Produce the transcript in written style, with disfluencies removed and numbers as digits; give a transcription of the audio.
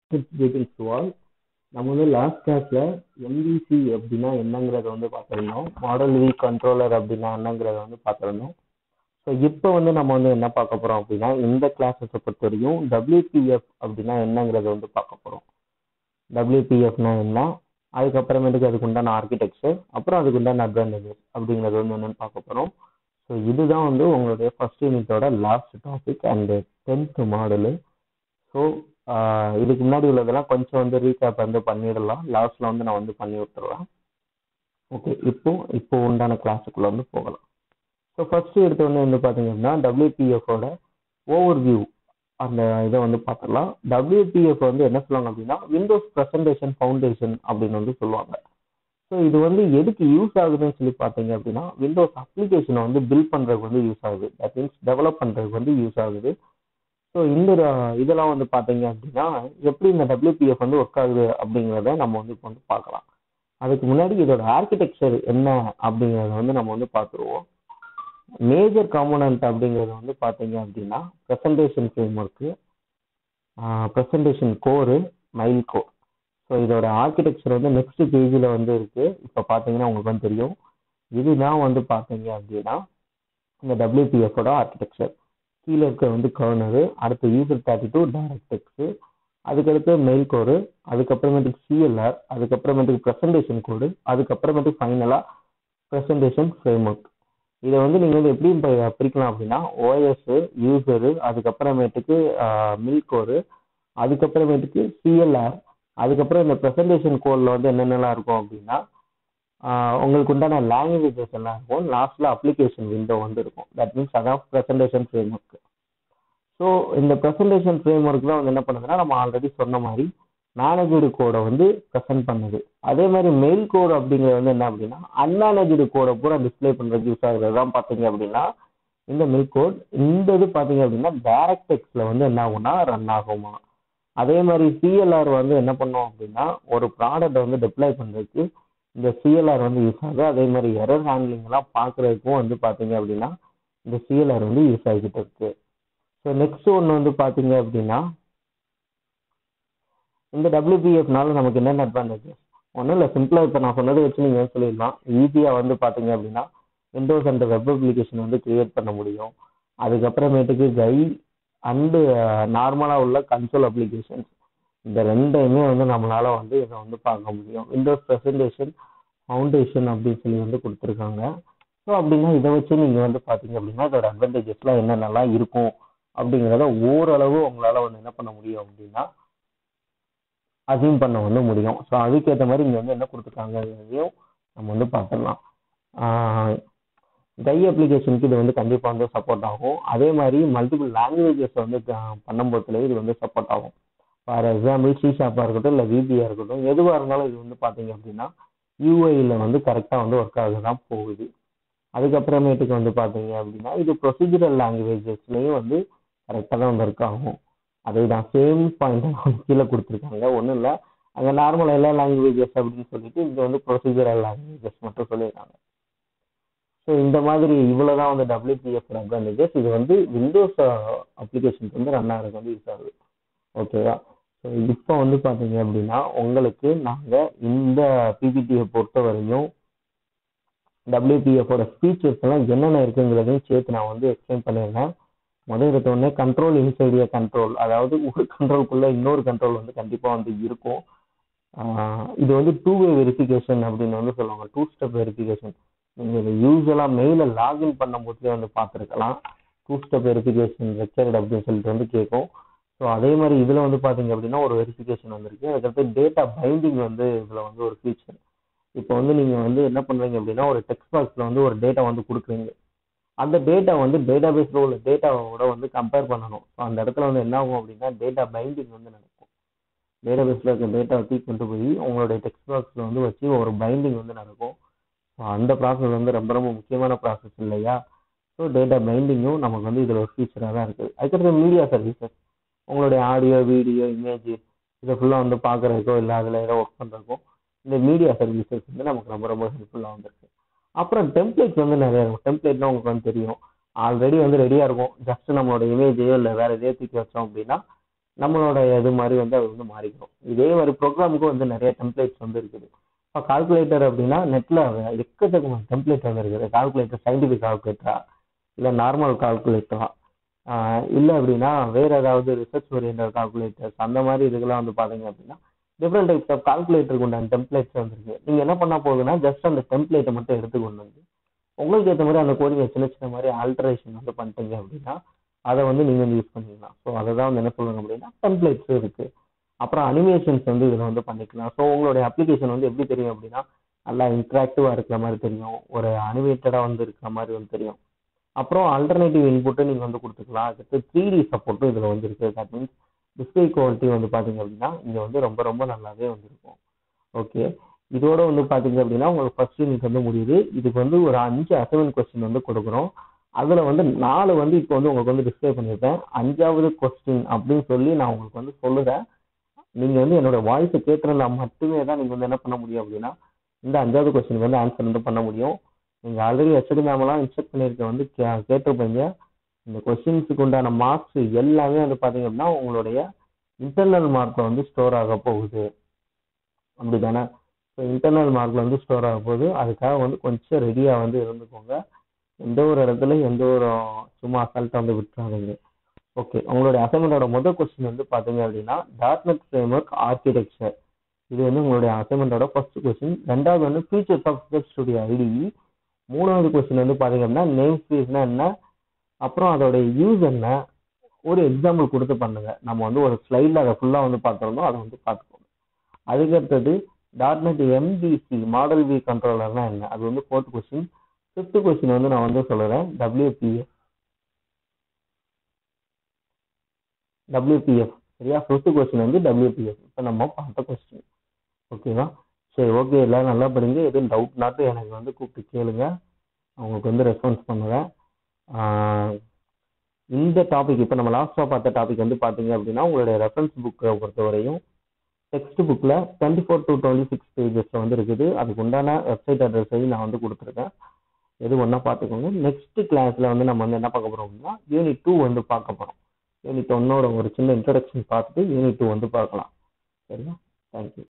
Greetings to all. நம்ம வந்து last கிளாஸ்ல எம்விசி அப்படின்னா என்னங்கிறத வந்து பார்த்துருந்தோம். மாடல் வி கண்ட்ரோலர் அப்படின்னா என்னங்கிறத வந்து பார்த்துருந்தோம். ஸோ இப்போ வந்து நம்ம வந்து என்ன பார்க்க போறோம் அப்படின்னா இந்த கிளாஸஸை பொறுத்த வரையும் டபிள்யூபிஎஃப் அப்படின்னா என்னங்கிறத வந்து பார்க்க போறோம். டபிள்யூபிஎஃப்னா என்ன, அதுக்கப்புறமேட்டுக்கு அதுக்கு உண்டான ஆர்கிடெக்சர், அப்புறம் அதுக்கு உண்டான அட்வான்டேஜஸ் அப்படிங்கிறது வந்து என்னன்னு பார்க்க போறோம். ஸோ இதுதான் வந்து உங்களுடைய ஃபர்ஸ்ட் யூனிட்டோட last topic and 10th model. So இதுக்கு முன்னாடி உள்ளதெல்லாம் கொஞ்சம் வந்து ரீகேப் வந்து பண்ணிடலாம். லாஸ்ட்ல வந்து நான் வந்து பண்ணி விட்டுறேன். ஓகே, இப்போ உண்டான கிளாஸுக்குள்ள வந்து போகலாம். ஸோ ஃபர்ஸ்ட் எடுத்தோடனே வந்து பார்த்தீங்க அப்படின்னா டபிள்யூபிஎஃபோட ஓவர் வியூ அந்த இதை வந்து பார்த்துடலாம். டபிள்யூபிஎஃப் வந்து என்ன சொல்லுவாங்க அப்படின்னா விண்டோஸ் ப்ரெசன்டேஷன் ஃபவுண்டேஷன் அப்படின்னு வந்து சொல்லுவாங்க. ஸோ இது வந்து எதுக்கு யூஸ் ஆகுதுன்னு சொல்லி பார்த்தீங்க அப்படின்னா விண்டோஸ் அப்ளிகேஷனை வந்து பில்ட் பண்ணுறதுக்கு வந்து யூஸ் ஆகுது. தட் மீன்ஸ் டெவலப் பண்ணுறதுக்கு வந்து யூஸ் ஆகுது. ஸோ இந்த இதெல்லாம் வந்து பார்த்தீங்க அப்படின்னா எப்படி இந்த டபிள்யூபிஎஃப் வந்து ஒர்க் ஆகுது அப்படிங்கிறத நம்ம வந்து இப்போ வந்து பார்க்கலாம். அதுக்கு முன்னாடி இதோட ஆர்கிடெக்சர் என்ன அப்படிங்கிறத வந்து நம்ம வந்து பார்த்துருவோம். மேஜர் காம்போனன்ட் அப்படிங்கிறது வந்து பார்த்தீங்க அப்படின்னா presentation framework, presentation core, mil core. So இதோட ஆர்கிடெக்சர் வந்து நெக்ஸ்ட் பேஜில் வந்து இருக்கு. இப்போ பார்த்தீங்கன்னா உங்களுக்கு வந்து தெரியும். இதுதான் வந்து பார்த்தீங்க அப்படின்னா இந்த டபிள்யூபிஎஃபோட ஆர்கிடெக்சர். கீழே இருக்க வந்து கர்னரு, அடுத்து யூசர் 32 டைரக்டெக்ஸ், அதுக்கடுத்து மெயில் கோடு, அதுக்கப்புறமேட்டுக்கு சிஎல்ஆர், அதுக்கப்புறமேட்டுக்கு ப்ரெசன்டேஷன் கோடு, அதுக்கப்புறமேட்டுக்கு ஃபைனலாக ப்ரெசன்டேஷன் ஃப்ரேம் ஒர்க். இதை வந்து நீங்கள் வந்து எப்படி பிரிக்கலாம் அப்படின்னா ஓஎஸ், யூசரு, அதுக்கப்புறமேட்டுக்கு மில் கோடு, அதுக்கப்புறமேட்டுக்கு சிஎல்ஆர், அதுக்கப்புறம் இந்த ப்ரெசன்டேஷன் கோடில் வந்து என்னென்னலாம் இருக்கும் அப்படின்னா உங்களுக்கு உண்டான லாங்குவேஜஸ் எல்லாம் இருக்கும். லாஸ்ட்ல அப்ளிகேஷன் விண்டோ வந்து இருக்கும். தட் மீன்ஸ் அதான் ப்ரெசன்டேஷன் ஃப்ரேம் ஒர்க். ஸோ இந்த ப்ரெசன்டேஷன் ஃப்ரேம் ஒர்க் தான் வந்து என்ன பண்ணுதுன்னா நம்ம ஆல்ரெடி சொன்ன மாதிரி மேனேஜ்டு கோடை வந்து ப்ரெசென்ட் பண்ணுது. அதே மாதிரி மெயில் கோடு அப்படிங்கிறது வந்து என்ன அப்படின்னா அன்மேனேஜ்டு கோடை பூரா டிஸ்பிளே பண்ணுறதுக்கு யூஸ் ஆகுறது தான் பார்த்தீங்க அப்படின்னா இந்த மெயில் கோட். இந்த இது பார்த்தீங்க அப்படின்னா டைரக்டெக்ஸ்ல வந்து என்ன ஆகும்னா ரன் ஆகுமா. அதே மாதிரி சிஎல்ஆர் வந்து என்ன பண்ணோம் அப்படின்னா ஒரு ப்ராடக்ட் வந்து டிப்ளை பண்ணுறதுக்கு இந்த சிஎல்ஆர் வந்து யூஸ் ஆகுது. அதே மாதிரி எரர் ஹேண்ட்லிங்லாம் பார்க்குறதுக்கும் வந்து பார்த்தீங்க அப்படின்னா இந்த சிஎல்ஆர் வந்து யூஸ் ஆகிக்கிட்டு இருக்கு. ஸோ நெக்ஸ்ட் ஒன்று வந்து பார்த்தீங்க அப்படின்னா இந்த டபிள்யூபிஎஃப்னால நமக்கு என்னென்ன அட்வான்டேஜஸ் ஒன்றும் இல்லை. சிம்பிளாக இப்போ நான் சொன்னதை வச்சு நீங்கள் சொல்லிடலாம். ஈஸியாக வந்து பார்த்தீங்க அப்படின்னா விண்டோஸ் அண்ட் வெப் அப்ளிகேஷன் வந்து கிரியேட் பண்ண முடியும். அதுக்கப்புறமேட்டுக்கு கை அண்டு நார்மலாக உள்ள கன்சோல் அப்ளிகேஷன்ஸ் இந்த ரெண்டையுமே வந்து நம்மளால வந்து இதை வந்து பார்க்க முடியும். விண்டோஸ் ப்ரெசன்டேஷன் ஃபவுண்டேஷன் அப்படின்னு சொல்லி வந்து கொடுத்துருக்காங்க. ஸோ அப்படின்னா இதை வச்சு நீங்கள் வந்து பார்த்தீங்க அப்படின்னா இதோட அட்வான்டேஜஸ்லாம் என்னென்னலாம் இருக்கும் அப்படிங்கிறத ஓரளவு உங்களால் வந்து என்ன பண்ண முடியும் அப்படின்னா அசியூம் பண்ண வந்து முடியும். ஸோ அதுக்கேற்ற மாதிரி இங்கே வந்து என்ன கொடுத்துருக்காங்கிறதையும் நம்ம வந்து பார்த்துடலாம். கை அப்ளிகேஷனுக்கு இது வந்து கண்டிப்பாக வந்து சப்போர்ட் ஆகும். அதே மாதிரி மல்டிபிள் லாங்குவேஜஸ் வந்து பண்ணும்போதுல இது வந்து சப்போர்ட் ஆகும். ஃபார் எக்ஸாம்பிள் C# இருக்கட்டும் இல்லை VBA இருக்கட்டும், எதுவாக இருந்தாலும் இது வந்து பார்த்தீங்க அப்படின்னா யூஐயில் வந்து கரெக்டாக வந்து ஒர்க் ஆக தான் போகுது. அதுக்கப்புறமேட்டுக்கு வந்து பார்த்தீங்க அப்படின்னா இது ப்ரொசீஜரல் லாங்குவேஜஸ்லேயும் வந்து கரெக்டாக தான் வந்து ஒர்க் ஆகும். அதே தான் சேம் பாயிண்ட் கீழே கொடுத்துருக்காங்க. ஒன்றும் இல்லை, அங்கே நார்மல் எல்லா லாங்குவேஜஸ் அப்படின்னு சொல்லிட்டு இங்கே வந்து ப்ரொசீஜரல் லாங்குவேஜஸ் மட்டும் சொல்லியிருக்காங்க. ஸோ இந்த மாதிரி இவ்வளோதான் வந்து டபிள்யூபிஎஃப் அட்வான்டேஜஸ். இது வந்து விண்டோஸ் அப்ளிகேஷனுக்கு வந்து ரன் ஆகிறது வந்து யூஸ் ஆகுது. ஓகேவா? ஸோ இப்போ வந்து பார்த்தீங்க அப்படின்னா உங்களுக்கு நாங்கள் இந்த பிபிடியை பொறுத்த வரையும் டபிள்யூபிஎஃபோட ஃபீச்சர்ஸ் எல்லாம் என்னென்ன இருக்குங்கிறதையும் சேர்த்து நான் வந்து எக்ஸ்பிளைன் பண்ணியிருந்தேன். முதல் எடுத்தோடனே கண்ட்ரோல் இன்சைடிய கண்ட்ரோல், அதாவது ஒரு கண்ட்ரோலுக்குள்ள இன்னொரு கண்ட்ரோல் வந்து கண்டிப்பாக வந்து இருக்கும். இது வந்து 2-way வெரிஃபிகேஷன் அப்படின்னு வந்து சொல்லுவாங்க. 2-step verification. நீங்கள் இதை யூஸ்வலாக மெயிலில் லாகின் பண்ணும்போதே வந்து பார்த்துருக்கலாம். 2-step வெரிஃபிகேஷன் ரெக்யர்ட் அப்படின்னு சொல்லிட்டு வந்து கேட்கும். ஸோ அதே மாதிரி இதில் வந்து பார்த்தீங்க அப்படின்னா ஒரு வெரிஃபிகேஷன் வந்துருக்கு. அதுக்கடுத்து டேட்டா பைண்டிங் வந்து இதில் வந்து ஒரு ஃபீச்சர். இப்போ வந்து நீங்கள் வந்து என்ன பண்ணுறீங்க அப்படின்னா ஒரு டெக்ஸ்ட் பாக்ஸில் வந்து ஒரு டேட்டா வந்து கொடுக்குறீங்க. அந்த டேட்டா வந்து டேட்டா பேஸில் உள்ள டேட்டாவோட வந்து கம்பேர் பண்ணணும். ஸோ அந்த இடத்துல வந்து என்ன ஆகும் அப்படின்னா டேட்டா பைண்டிங் வந்து நடக்கும். டேட்டா பேஸில் இருக்க டேட்டா தூக்கி கொண்டு போய் உங்களுடைய டெக்ஸ்ட் பாக்ஸில் வந்து வச்சு ஒரு பைண்டிங் வந்து நடக்கும். ஸோ அந்த ப்ராசஸ் வந்து ரொம்ப ரொம்ப முக்கியமான ப்ராசஸ் இல்லையா? ஸோ டேட்டா பைண்டிங்கும் நமக்கு வந்து இதில் ஒரு ஃபீச்சராக தான் இருக்குது. அதுக்கடுத்து மீடியா சர்வீசஸ், உங்களுடைய ஆடியோ, வீடியோ, இமேஜ் இதை ஃபுல்லாக வந்து பார்க்குறதுக்கோ இல்லை அதில் ஏதோ ஒர்க் பண்ணுறதுக்கோ இந்த மீடியா சர்வீசஸ் வந்து நமக்கு ரொம்ப ரொம்ப ஹெல்ப்ஃபுல்லாக வந்துருக்கு. அப்புறம் டெம்ப்ளேட்ஸ் வந்து நிறைய இருக்கும். டெம்ப்ளேட்னா உங்களுக்கு வந்து தெரியும், ஆல்ரெடி வந்து ரெடியாக இருக்கும். ஜஸ்ட் நம்மளோட இமேஜையோ இல்லை வேறு எதையோ தூக்கி வச்சோம் அப்படின்னா நம்மளோட இது மாதிரி வந்து அது வந்து மாறிக்கும். இதே மாதிரி ப்ரோக்ராமுக்கு வந்து நிறைய டெம்ப்ளேட்ஸ் வந்து இருக்குது. இப்போ கால்குலேட்டர் அப்படின்னா நெட்டில் எக்கச்சக்கமான டெம்ப்ளேட் வந்து இருக்குது. கால்குலேட்டர் சயின்டிஃபிக் கால்குலேட்டரா இல்லை நார்மல் கால்குலேட்டரா இல்லை அப்படின்னா வேற ஏதாவது ரிசர்ச் ஓரியன்டட் கால்குலேட்டர்ஸ் அந்த மாதிரி இதுக்கெல்லாம் வந்து பார்த்தீங்க அப்படின்னா டிஃப்ரெண்ட் டைப்ஸ் ஆஃப் கால்குலேட்டருக்கு உண்டான டெம்ப்ளேட்ஸ் வந்துருக்கு. நீங்கள் என்ன பண்ணால் போகுதுன்னா ஜஸ்ட் அந்த டெம்ப்ளேட்டை மட்டும் எடுத்துக்கொண்டு வந்து உங்களுக்கு ஏற்ற மாதிரி அந்த கோடிங்கை சின்ன சின்ன மாதிரி ஆல்டரேஷன் வந்து பண்ணிட்டீங்க அப்படின்னா அதை வந்து நீங்கள் வந்து யூஸ் பண்ணிக்கலாம். ஸோ அதை தான் வந்து என்ன சொல்லுங்க அப்படின்னா டெம்ப்ளேட்ஸ் இருக்குது. அப்புறம் அனிமேஷன்ஸ் வந்து இதில் வந்து பண்ணிக்கலாம். ஸோ உங்களுடைய அப்ளிகேஷன் வந்து எப்படி தெரியும் அப்படின்னா நல்லா இன்ட்ராக்டிவாக இருக்கிற மாதிரி தெரியும், ஒரு அனிமேட்டடாக வந்து இருக்கிற மாதிரி வந்து தெரியும். அப்புறம் ஆல்டர்னேட்டிவ் இன்புட்டு நீங்கள் வந்து கொடுத்துக்கலாம். அதுக்கு 3D சப்போர்ட்டும் இதில் வந்து இருக்குது. தட் மீன்ஸ் டிஸ்பிளே குவாலிட்டி வந்து பார்த்தீங்க அப்படின்னா இங்கே வந்து ரொம்ப ரொம்ப நல்லாவே வந்துருக்கும். ஓகே, இதோட வந்து பார்த்தீங்க அப்படின்னா உங்களுக்கு ஃபர்ஸ்ட் யூனிட் வந்து முடியுது. இதுக்கு வந்து ஒரு 5 அசைன்மெண்ட் கொஸ்டின் வந்து கொடுக்குறோம். அதில் வந்து 4 வந்து இப்போ வந்து உங்களுக்கு வந்து டிஸ்பிளே பண்ணியிருப்பேன். 5வது கொஸ்டின் அப்படின்னு சொல்லி நான் உங்களுக்கு வந்து சொல்லுறேன். நீங்கள் வந்து என்னோட வாய்ஸை கேட்டுருந்தா மட்டுமே தான் நீங்கள் வந்து என்ன பண்ண முடியும் அப்படின்னா இந்த 5வது கொஸ்டினுக்கு வந்து ஆன்சர் வந்து பண்ண முடியும். நீங்கள் ஆல்ரெடி ஹெச்ஓடி மேமெல்லாம் இன்ஸ்ட்ரக்ட் பண்ணியிருக்க வந்து கேட்டிருப்பீங்க. இந்த கொஸ்டின்ஸுக்கு உண்டான மார்க்ஸ் எல்லாமே வந்து பார்த்தீங்க அப்படின்னா உங்களுடைய இன்டர்னல் மார்க்கில் வந்து ஸ்டோர் ஆக போகுது. அப்படி தானே? ஸோ இன்டர்னல் மார்க்கில் வந்து ஸ்டோர் ஆக போகுது. அதுக்காக வந்து கொஞ்சம் ரெடியாக வந்து இருந்துக்கோங்க. எந்த ஒரு இடத்துல எந்த ஒரு சும்மா அசால்ட்டாக வந்து விட்டுறாதீங்க. ஓகே, உங்களுடைய அசைன்மெண்டோட முதல் கொஸ்டின் வந்து பார்த்தீங்க அப்படின்னா டாட்நெட் ஃப்ரேம்வொர்க் ஆர்கிடெக்சர். இது வந்து உங்களுடைய அசைன்மெண்டோட ஃபர்ஸ்ட் கொஸ்டின். ரெண்டாவது வந்து features of web studio IDE. 3வது கொஸ்டின் வந்து பார்த்தீங்க அப்படின்னா நேம் ஸ்பேஸ்னா என்ன, அப்புறம் அதோட யூஸ் என்ன, ஒரு எக்ஸாம்பிள் கொடுத்து பண்ணுங்க. நம்ம வந்து ஒரு ஸ்லைடில் அதை ஃபுல்லாக வந்து பார்த்துருந்தோம், அதை வந்து பார்த்துக்கோங்க. அதுக்கடுத்தது டாட்நெட் எம்விசி மாடல் வி கண்ட்ரோலர்னா என்ன, அது வந்து 4th கொஸ்டின். 5th கொஸ்டின் வந்து நான் வந்து சொல்லுறேன் WPF. சரியா? 5th கொஸ்டின் வந்து WPF. இப்போ நம்ம பார்த்த கொஸ்டின். ஓகேவா? சரி, ஓகே, எல்லாரும் நல்லா படிங்க. எதுவும் டவுட்னாட்டு எனக்கு வந்து கூப்பிட்டு கேளுங்க, அவங்களுக்கு வந்து ரெஸ்பான்ஸ் பண்ணுவேன். இந்த டாபிக் இப்போ நம்ம லாஸ்ட்டாக பார்த்த டாபிக் வந்து பார்த்தீங்க அப்படின்னா உங்களுடைய ரெஃபரன்ஸ் புக்கை பொறுத்தவரையும் டெக்ஸ்ட் புக்கில் 24 to 26 பேஜஸில் வந்து இருக்குது. அதுக்கு உண்டான வெப்சைட் அட்ரஸையும் நான் வந்து கொடுத்துருக்கேன். எது ஒன்றா பார்த்துக்கோங்க. நெக்ஸ்ட் கிளாஸில் வந்து நம்ம வந்து என்ன பார்க்க போகிறோம் அப்படின்னா யூனிட் 2 வந்து பார்க்க போகிறோம். யூனிட் 1ஓட ஒரு சின்ன இன்ட்ரடக்ஷன் பார்த்துட்டு யூனிட் 2 வந்து பார்க்கலாம். சரியா? தேங்க்யூ.